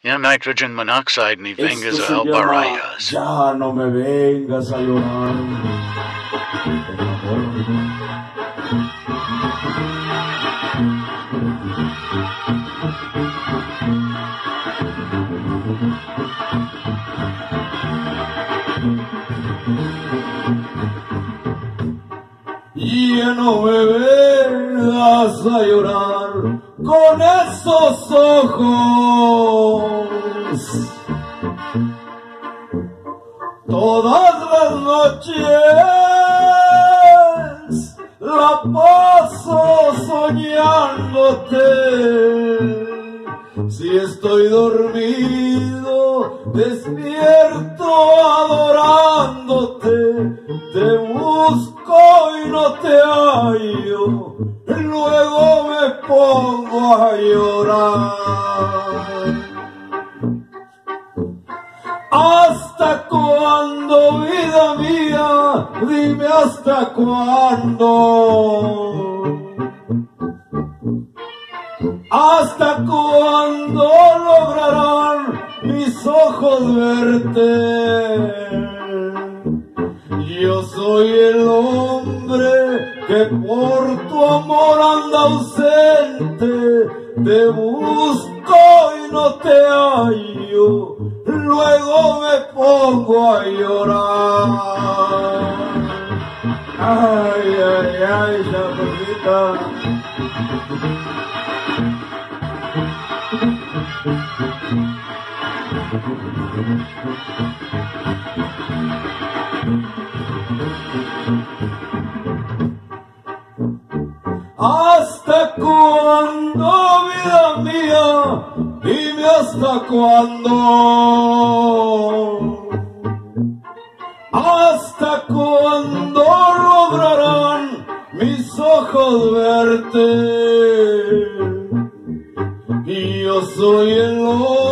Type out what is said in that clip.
Yeah, nitrogen monoxide ni vengas Esto se a llama albarayas. Ya no me vengas a llorar. Ya no me vengas a llorar con esos ojos. Todas las noches la paso soñándote. Si estoy dormido, despierto adorándote. Te busco y no te hallo, luego me pongo a llorar. ¿Hasta cuándo, vida mía? Dime hasta cuándo. ¿Hasta cuándo lograrán mis ojos verte? Yo soy el hombre que por tu amor anda ausente. Te busco y no te hallo, luego me pongo a llorar. Ay, ay, ay, Chapulita. ¿Hasta cuándo, vida mía? Dime hasta cuándo. ¿Hasta cuándo lograrán mis ojos verte? Y yo soy el hombre